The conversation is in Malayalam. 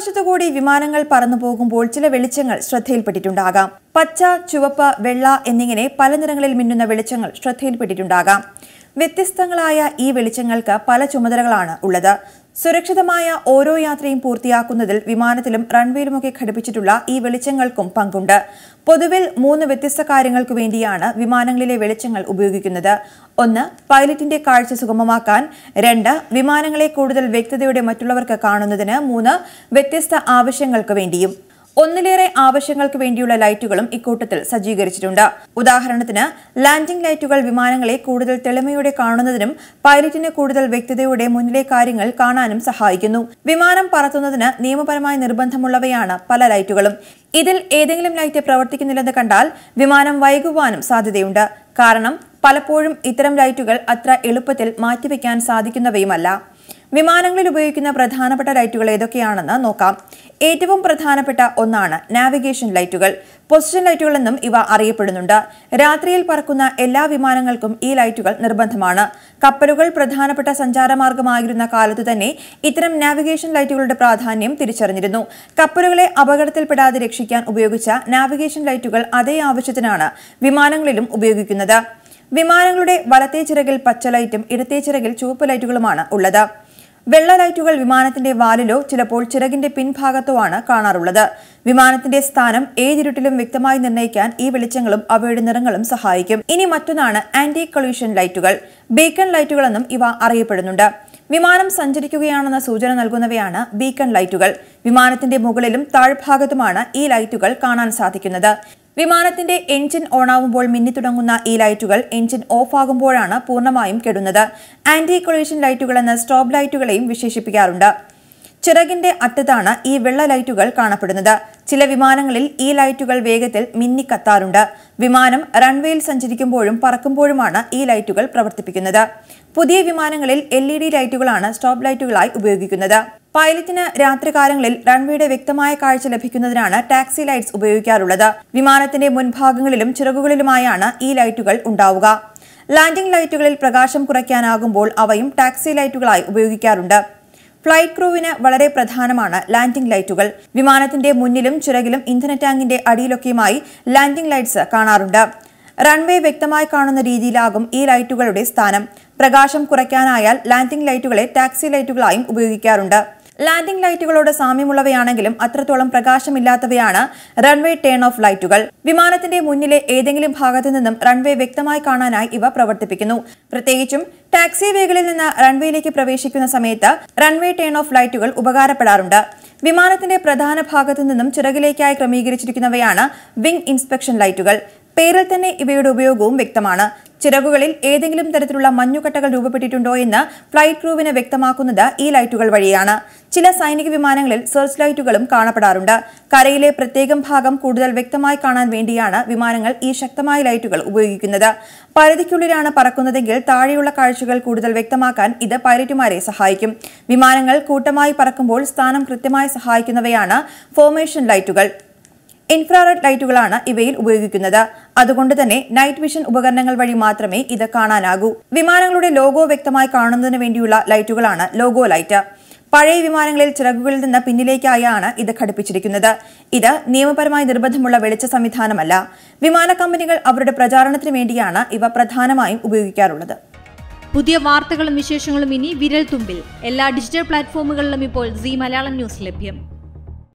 ആകാശത്തുകൂടി വിമാനങ്ങൾ പറന്നു പോകുമ്പോൾ ചില വെളിച്ചങ്ങൾ ശ്രദ്ധയിൽപ്പെട്ടിട്ടുണ്ടാകാം. പച്ച, ചുവപ്പ്, വെള്ള എന്നിങ്ങനെ പല നിറങ്ങളിൽ മിന്നുന്ന വെളിച്ചങ്ങൾ ശ്രദ്ധയിൽപ്പെട്ടിട്ടുണ്ടാകാം. വ്യത്യസ്തങ്ങളായ ഈ വെളിച്ചങ്ങൾക്ക് പല ചുമതലകളാണ് ഉള്ളത്. സുരക്ഷിതമായ ഓരോ യാത്രയും പൂർത്തിയാക്കുന്നതിൽ വിമാനത്തിലും റൺവേയിലുമൊക്കെ ഘടിപ്പിച്ചിട്ടുള്ള ഈ വെളിച്ചങ്ങൾക്കും പങ്കുണ്ട്. പൊതുവിൽ 3 വ്യത്യസ്ത കാര്യങ്ങൾക്കു വേണ്ടിയാണ് വിമാനങ്ങളിലെ വെളിച്ചങ്ങൾ ഉപയോഗിക്കുന്നത്. 1. പൈലറ്റിന്റെ കാഴ്ച സുഗമമാക്കാൻ. 2. വിമാനങ്ങളെ കൂടുതൽ വ്യക്തതയോടെ മറ്റുള്ളവർക്ക് കാണുന്നതിന്. 3. വ്യത്യസ്ത ആവശ്യങ്ങൾക്ക് വേണ്ടിയും. ഒന്നിലേറെ ആവശ്യങ്ങൾക്ക് വേണ്ടിയുള്ള ലൈറ്റുകളും ഇക്കൂട്ടത്തിൽ സജ്ജീകരിച്ചിട്ടുണ്ട്. ഉദാഹരണത്തിന്, ലാൻഡിംഗ് ലൈറ്റുകൾ വിമാനങ്ങളെ കൂടുതൽ തെളിമയോടെ കാണുന്നതിനും പൈലറ്റിന് കൂടുതൽ വ്യക്തതയോടെ മുന്നിലെ കാര്യങ്ങൾ കാണാനും സഹായിക്കുന്നു. വിമാനം പറത്തുന്നതിന് നിയമപരമായി നിർബന്ധമുള്ളവയാണ് പല ലൈറ്റുകളും. ഇതിൽ ഏതെങ്കിലും ലൈറ്റ് പ്രവർത്തിക്കുന്നില്ലെന്ന് കണ്ടാൽ വിമാനം വൈകുവാനും സാധ്യതയുണ്ട്. കാരണം പലപ്പോഴും ഇത്തരം ലൈറ്റുകൾ അത്ര എളുപ്പത്തിൽ മാറ്റിവെക്കാൻ സാധിക്കുന്നവയുമല്ല. വിമാനങ്ങളിൽ ഉപയോഗിക്കുന്ന പ്രധാനപ്പെട്ട ലൈറ്റുകൾ ഏതൊക്കെയാണെന്ന് നോക്കാം. ഏറ്റവും പ്രധാനപ്പെട്ട ഒന്നാണ് നാവിഗേഷൻ ലൈറ്റുകൾ. പൊസിഷൻ ലൈറ്റുകൾ എന്നും ഇവ അറിയപ്പെടുന്നുണ്ട്. രാത്രിയിൽ പറക്കുന്ന എല്ലാ വിമാനങ്ങൾക്കും ഈ ലൈറ്റുകൾ നിർബന്ധമാണ്. കപ്പലുകൾ പ്രധാനപ്പെട്ട സഞ്ചാരമാർഗമായിരുന്ന കാലത്തു തന്നെ ഇത്തരം നാവിഗേഷൻ ലൈറ്റുകളുടെ പ്രാധാന്യം തിരിച്ചറിഞ്ഞിരുന്നു. കപ്പലുകളെ അപകടത്തിൽപ്പെടാതെ രക്ഷിക്കാൻ ഉപയോഗിച്ച നാവിഗേഷൻ ലൈറ്റുകൾ അതേ ആവശ്യത്തിനാണ് വിമാനങ്ങളിലും ഉപയോഗിക്കുന്നത്. വിമാനങ്ങളുടെ വലത്തേ ചിറകിൽ പച്ച ലൈറ്റും ഇടത്തേ ചിറകിൽ ചുവപ്പ് ലൈറ്റുകളുമാണ് ഉള്ളത്. വെള്ള ലൈറ്റുകൾ വിമാനത്തിന്റെ വാലിലോ ചിലപ്പോൾ ചിറകിന്റെ പിൻഭാഗത്തോ ആണ് കാണാറുള്ളത്. വിമാനത്തിന്റെ സ്ഥാനം ഏതിരുട്ടിലും വ്യക്തമായി നിർണ്ണയിക്കാൻ ഈ വെളിച്ചങ്ങളും അവയുടെ നിറങ്ങളും സഹായിക്കും. ഇനി മറ്റൊന്നാണ് ആന്റി കൊളീഷൻ ലൈറ്റുകൾ. ബീക്കൺ ലൈറ്റുകൾ എന്നും ഇവ അറിയപ്പെടുന്നുണ്ട്. വിമാനം സഞ്ചരിക്കുകയാണെന്ന സൂചന നൽകുന്നവയാണ് ബീക്കൺ ലൈറ്റുകൾ. വിമാനത്തിന്റെ മുകളിലും താഴ്ഭാഗത്തുമാണ് ഈ ലൈറ്റുകൾ കാണാൻ സാധിക്കുന്നത്. വിമാനത്തിന്റെ എഞ്ചിൻ ഓണാവുമ്പോൾ മിന്നിത്തുടങ്ങുന്ന ഈ ലൈറ്റുകൾ എഞ്ചിൻ ഓഫ് ആകുമ്പോഴാണ് പൂർണ്ണമായും കെടുന്നത്. ആന്റി കൊളീഷൻ ലൈറ്റുകൾ എന്ന സ്റ്റോപ്പ് ലൈറ്റുകളെയും വിശേഷിപ്പിക്കാറുണ്ട്. ചിറകിന്റെ അറ്റത്താണ് ഈ വെള്ള ലൈറ്റുകൾ കാണപ്പെടുന്നത്. ചില വിമാനങ്ങളിൽ ഈ ലൈറ്റുകൾ വേഗത്തിൽ മിന്നിക്കത്താറുണ്ട്. വിമാനം റൺവേയിൽ സഞ്ചരിക്കുമ്പോഴും പറക്കുമ്പോഴുമാണ് ഈ ലൈറ്റുകൾ പ്രവർത്തിപ്പിക്കുന്നത്. പുതിയ വിമാനങ്ങളിൽ LED ലൈറ്റുകളാണ് സ്റ്റോപ്പ് ലൈറ്റുകളായി ഉപയോഗിക്കുന്നത്. പൈലറ്റിന് രാത്രികാലങ്ങളിൽ റൺവേയുടെ വ്യക്തമായ കാഴ്ച ലഭിക്കുന്നതിനാണ് ടാക്സി ലൈറ്റ്സ് ഉപയോഗിക്കാറുള്ളത്. വിമാനത്തിന്റെ മുൻഭാഗങ്ങളിലും ചിറകുകളിലുമായാണ് ഈ ലൈറ്റുകൾ ഉണ്ടാവുക. ലാൻഡിംഗ് ലൈറ്റുകളിൽ പ്രകാശം കുറയ്ക്കാനാകുമ്പോൾ അവയും ടാക്സി ലൈറ്റുകളായി ഉപയോഗിക്കാറുണ്ട്. ഫ്ലൈറ്റ് ക്രൂവിന് വളരെ പ്രധാനമാണ് ലാൻഡിംഗ് ലൈറ്റുകൾ. വിമാനത്തിന്റെ മുന്നിലും ചിറകിലും ഇന്ധന ടാങ്കിന്റെ അടിയിലൊക്കെയുമായി ലാൻഡിംഗ് ലൈറ്റ്സ് കാണാറുണ്ട്. റൺവേ വ്യക്തമായി കാണുന്ന രീതിയിലാകും ഈ ലൈറ്റുകളുടെ സ്ഥാനം. പ്രകാശം കുറയ്ക്കാനായാൽ ലാൻഡിംഗ് ലൈറ്റുകളെ ടാക്സി ലൈറ്റുകളായും ഉപയോഗിക്കാറുണ്ട്. ലാൻഡിംഗ് ലൈറ്റുകളോട് സാമ്യമുള്ളവയാണെങ്കിലും അത്രത്തോളം പ്രകാശമില്ലാത്തവയാണ് റൺവേ ടേൺ ഓഫ് ലൈറ്റുകൾ. വിമാനത്തിന്റെ മുന്നിലെ ഏതെങ്കിലും ഭാഗത്തു നിന്നും റൺവേ വ്യക്തമായി കാണാനായി ഇവ പ്രവർത്തിപ്പിക്കുന്നു. പ്രത്യേകിച്ചും ടാക്സി വേകളിൽ നിന്ന് റൺവേയിലേക്ക് പ്രവേശിക്കുന്ന സമയത്ത് റൺവേ ടേൺ ഓഫ് ലൈറ്റുകൾ ഉപകാരപ്പെടാറുണ്ട്. വിമാനത്തിന്റെ പ്രധാന ഭാഗത്തു നിന്നും ചിറകിലേക്കായി ക്രമീകരിച്ചിരിക്കുന്നവയാണ് വിംഗ് ഇൻസ്പെക്ഷൻ ലൈറ്റുകൾ. പേരിൽ തന്നെ ഇവയുടെ ഉപയോഗവും വ്യക്തമാണ്. ചിറകുകളിൽ ഏതെങ്കിലും തരത്തിലുള്ള മഞ്ഞുകട്ടകൾ രൂപപ്പെട്ടിട്ടുണ്ടോ എന്ന് ഫ്ലൈറ്റ് ക്രൂവിന് വ്യക്തമാക്കുന്നത് ഈ ലൈറ്റുകൾ വഴിയാണ്. ചില സൈനിക വിമാനങ്ങളിൽ സെർച്ച് ലൈറ്റുകളും കാണപ്പെടാറുണ്ട്. കരയിലെ പ്രത്യേകം ഭാഗം കൂടുതൽ വ്യക്തമായി കാണാൻ വേണ്ടിയാണ് വിമാനങ്ങൾ ഈ ശക്തമായ ലൈറ്റുകൾ ഉപയോഗിക്കുന്നത്. പരിധിക്കുള്ളിലാണ് പറക്കുന്നതെങ്കിൽ താഴെയുള്ള കാഴ്ചകൾ കൂടുതൽ വ്യക്തമാക്കാൻ ഇത് പൈലറ്റുമാരെ സഹായിക്കും. വിമാനങ്ങൾ കൂട്ടമായി പറക്കുമ്പോൾ സ്ഥാനം കൃത്യമായി സഹായിക്കുന്നവയാണ് ഫോർമേഷൻ ലൈറ്റുകൾ. ഇൻഫ്രാറെഡ് ലൈറ്റുകളാണ് ഇവയിൽ ഉപയോഗിക്കുന്നത്. അതുകൊണ്ട് തന്നെ നൈറ്റ് വിഷൻ ഉപകരണങ്ങൾ വഴി മാത്രമേ ഇത് കാണാനാകൂ. വിമാനങ്ങളുടെ ലോഗോ വ്യക്തമായി കാണുന്നതിന് വേണ്ടിയുള്ള ലൈറ്റുകളാണ് ലോഗോ ലൈറ്റ്. പഴയ വിമാനങ്ങളിൽ ചിറകുകളിൽ നിന്ന് പിന്നിലേക്കായാണ് ഇത് ഘടിപ്പിച്ചിരിക്കുന്നത്. ഇത് നിയമപരമായി നിർബന്ധമുള്ള വെളിച്ച സംവിധാനമല്ല. വിമാന കമ്പനികൾ അവരുടെ പ്രചാരണത്തിന് വേണ്ടിയാണ് ഇവ പ്രധാനമായും ഉപയോഗിക്കാറുള്ളത്. പുതിയ വാർത്തകളും വിശേഷങ്ങളും ഇനി വിരൽ തുമ്പിൽ. എല്ലാ ഡിജിറ്റൽ പ്ലാറ്റ്ഫോമുകളിലും ഇപ്പോൾ സീ മലയാളം ന്യൂസ് ലഭ്യം.